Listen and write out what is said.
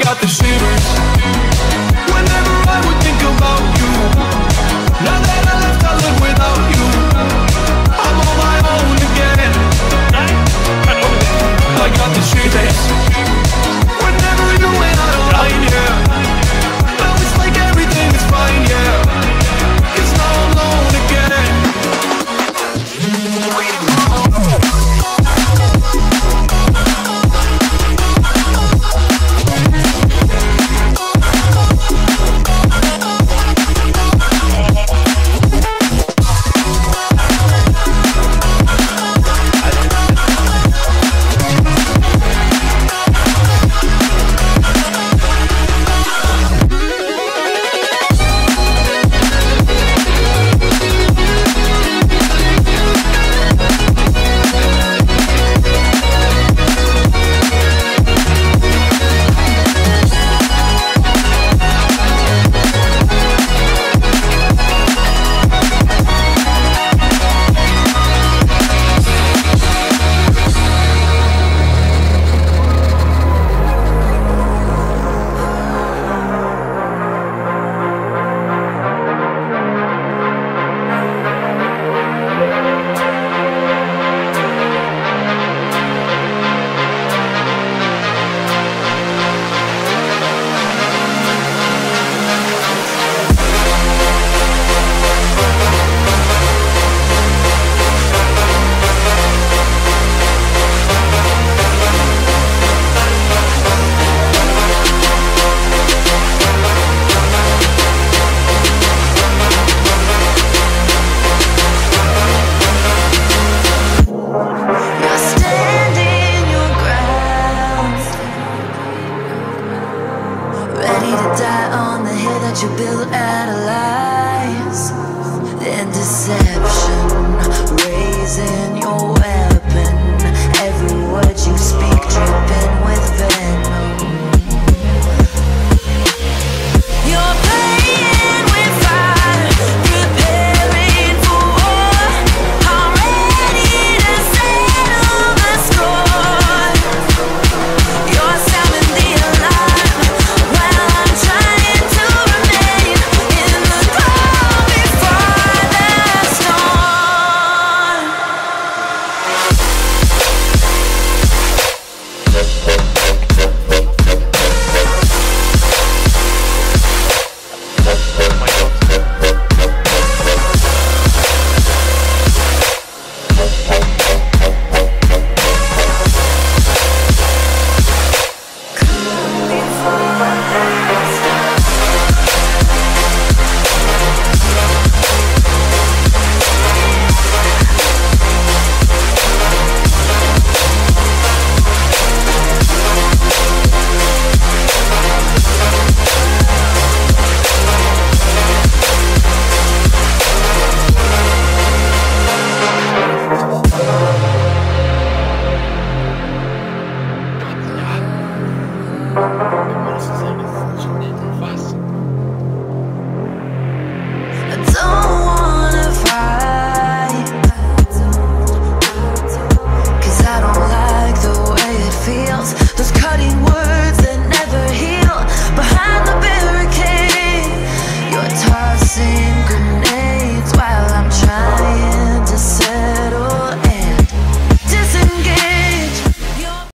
got the shivers whenever I would think about you. Now that I left, I live without you. I'm on my own again. I got the shivers whenever you went out of line, yeah. Now it's like everything is fine, yeah. 'Cause now I'm alone again. You built out of lies and deception, raising your weapon. Every word you speak dripping with venom. You're playing with fire, preparing for war. I'm ready to settle the score. You're sounding the alarm while I'm trying to remain in the calm before the storm.